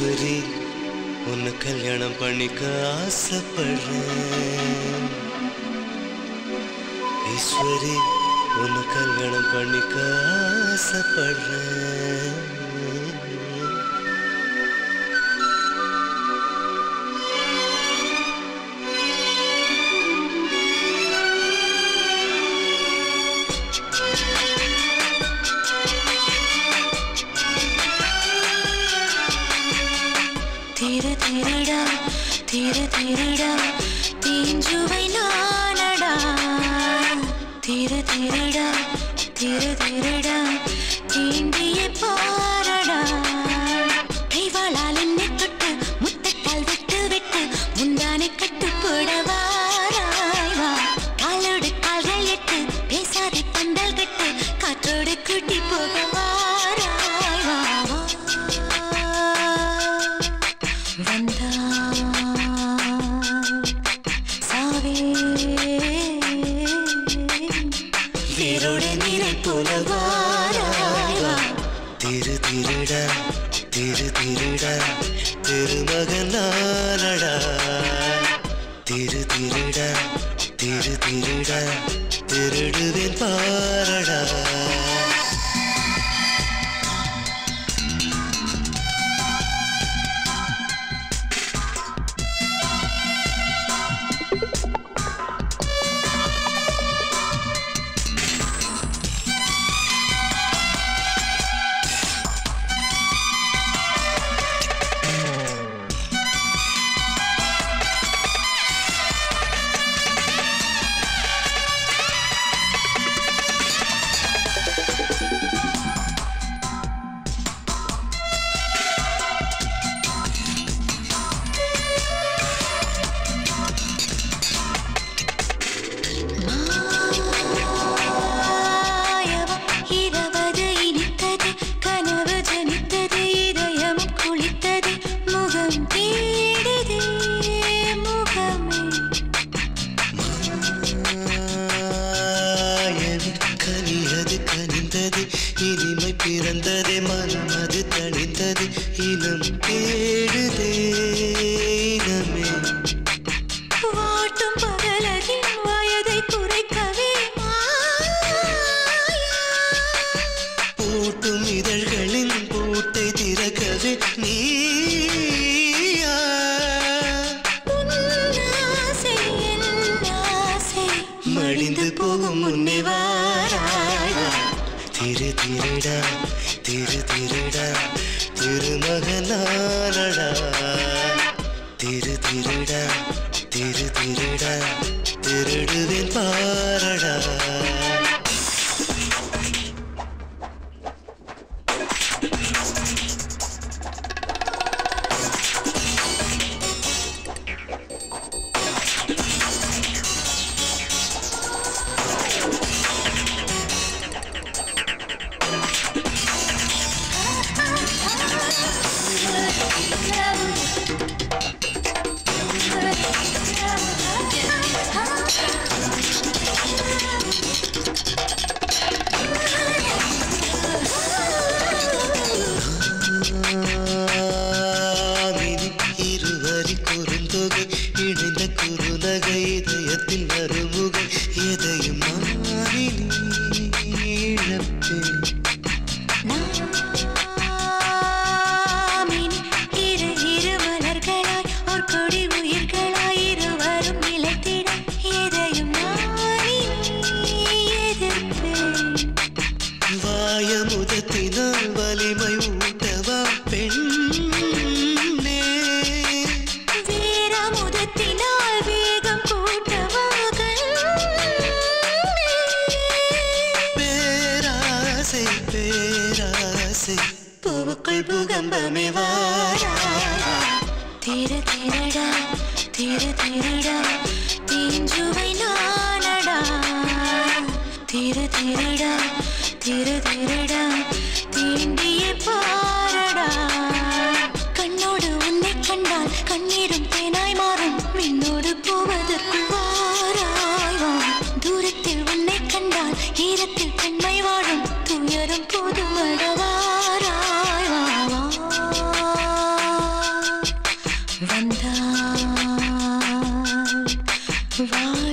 ஈஸ்வரி உன்னை கல்யாணம் பண்ணிக்க ஆசைப்படுறேன். ஈஸ்வரி உன்னை கல்யாணம் பண்ணிக்க ஆசைப்படுறேன். திரு திருடா திரு திருடா தீஞ்சுவை நானடா. திரு திருடா திரு திருடா தீண்டிய பாரடா. கைவாளால் என்னை தொட்டு முத்தட்டால் விட்டு விட்டு முந்தானை கட்டுப்படவாராய் வா. காலோடு கால்கள் எட்டு பேசாதே பந்தல் கட்டு காற்றோடு கூட்டி போகவாராய் வா. திரு திருடா திரு திருடா திருமகனானடா. திரு திருடா திரு திருடா திருடுவேன் பாரடா. திரு திருடா திரு திருடா திருமகனானடா. திரு திருடா திரு திருடா திருடுவேன் பாரடா. திரு திருடா திரு திருடா தீஞ்சுவை நானடா. திரு திருடா திரு திருடா தீண்டிய பாரடா. கண்ணோடு உன்னை கண்டால் கண்ணீரும் தேனாய் மாறும். விண்ணோடு போவதற்குள் வாராய் வா. தூரத்தில் உன்னை கண்டால் ஈரத்தில் பெண்மை வாழும். துயரும் போதும் அடவாராய் வா. வாழ